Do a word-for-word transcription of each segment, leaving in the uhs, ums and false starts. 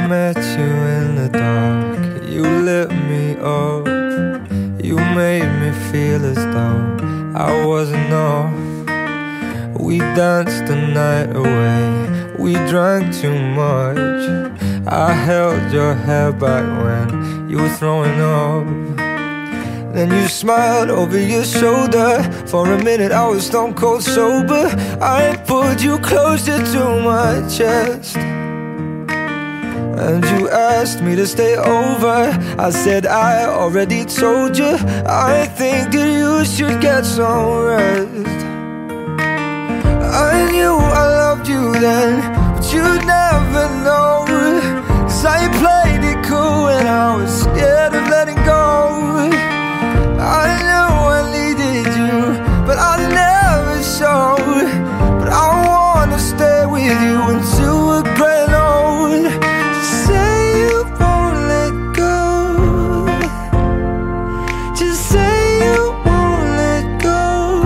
met you in the dark, you lit me up. You made me feel as though I wasn't off. We danced the night away, we drank too much. I held your hair back when you were throwing up. Then you smiled over your shoulder. For a minute I was stone cold sober. I pulled you closer to my chest, and you asked me to stay over. I said I already told you, I think that you should get some rest. I knew I loved you then, but you'd never know, 'cause I played it cool and I was scared of letting go. I knew I needed you, but I never showed. But I wanna stay with you until we're growing old. Just say you won't let go. Just say you won't let go.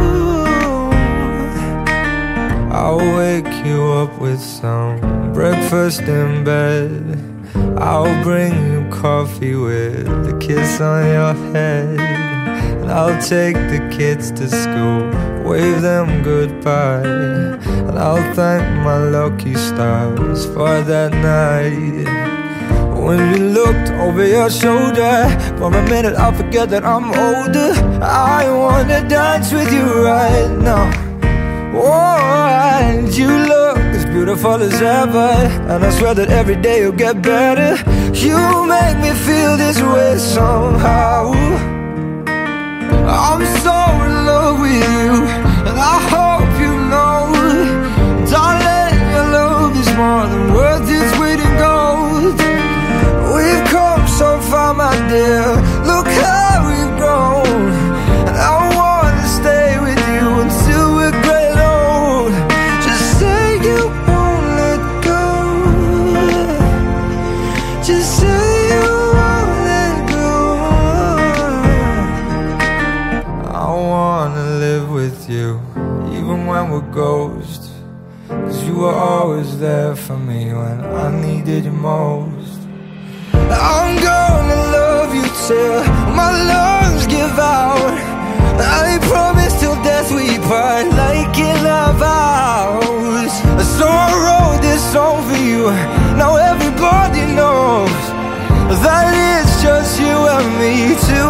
I'll wake you up with some breakfast in bed. I'll bring you coffee with a kiss on your head. I'll take the kids to school, wave them goodbye, and I'll thank my lucky stars for that night. When you looked over your shoulder, for a minute I forget that I'm older. I wanna dance with you right now. Oh, and you look as beautiful as ever, and I swear that every day you'll get better. You make me feel this way somehow. I'm so in love with you, and I hope you know, darling, your love is more than worth its weight in gold. We've come so far, my dear, look how we've grown. And I wanna stay with you until we're great old. Just say you won't let go. Just say you won't let go. I wanna live with you, even when we're ghosts, 'cause you were always there for me when I needed you most. I'm gonna love you till my lungs give out. I promise till death we part, like in our vows. So I wrote this song for you, now everybody knows that it's just you and me till